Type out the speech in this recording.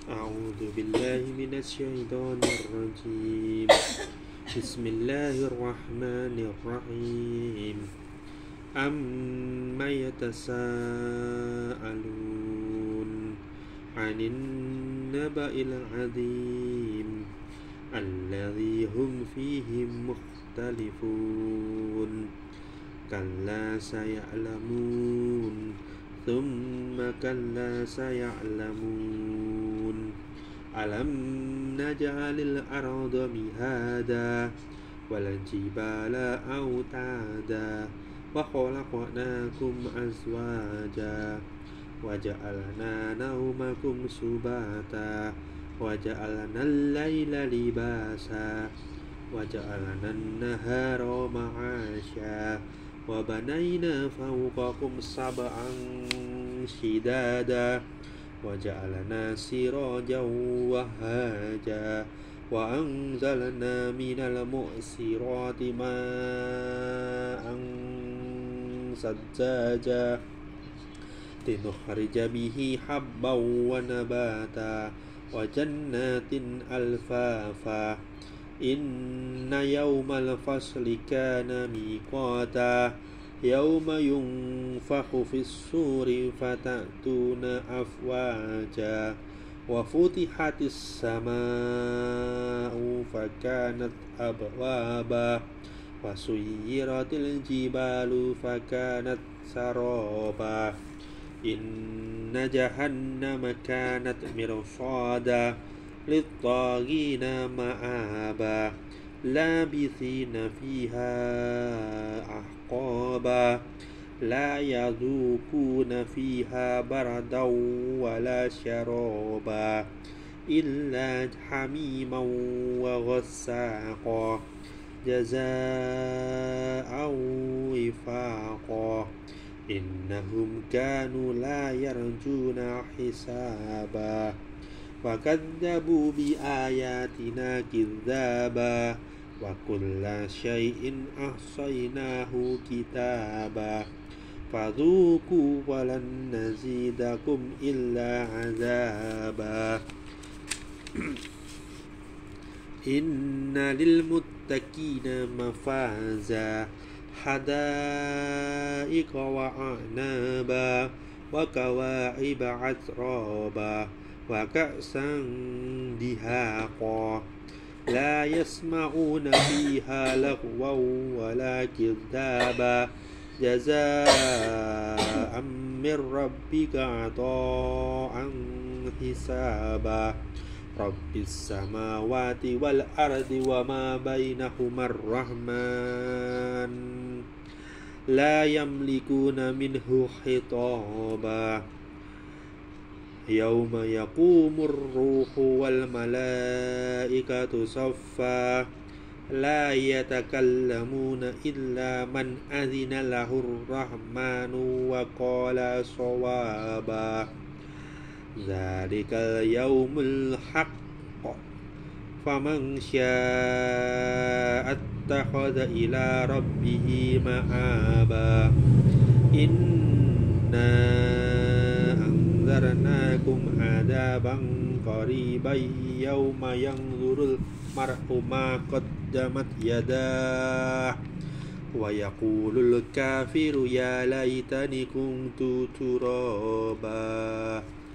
أعوذ بالله من الشيطان الرجيم. بسم الله الرحمن الرحيم. أما يتساءلون عن النبأ العظيم الذي هم فيه مختلفون كلا سيعلمون ثم كلا سيعلمون ألم نجعل الأرض مهادا والجبال أوتادا وخلقناكم أزواجا وجعلنا نومكم سباتا وجعلنا الليل لباسا وجعلنا النهار معاشا وبنينا فوقكم سبعا شدادا وجعلنا سراجا وهاجا وأنزلنا من المعصرات ماء ثجاجا لنخرج به حبا ونباتا وجنات ألفافا إن يوم الفصل كان ميقاتا يوم ينفخ في الصور فتأتون أفواجا وفتحت السماء فكانت أبوابا وسيرت الجبال فكانت سرابا إن جهنم كانت مرصادا للطاغين مآبا لابثين فيها أحقابا لا يذوقون فيها بردا ولا شرابا إلا حميما وغساقا جزاء وفاقا إنهم كانوا لا يرجون حسابا وكذبوا بآياتنا كذابا وكل شيء أحصيناه كتابا فذوقوا ولن نزيدكم إلا عذابا إن للمتقين مفازا حدائق وأعنابا وكواعب عترابا وكأسا دهاقا لا يسمعون فيها لغوا ولا كذابا جزاء من ربك عطاء حسابا رب السماوات والأرض وما بينهما الرحمن لا يملكون منه خطابا يوم يقوم الروح والملائكة صفا لا يتكلمون إلا من أذن له الرحمن وقال صوابا ذلك اليوم الحق فمن شاء اتخذ إلى ربه مآبا إنا أنذرناكم عذابا قريبا يوم ينظر المرء ما قدمت يداه ويقول الكافر يا ليتني كنت ترابا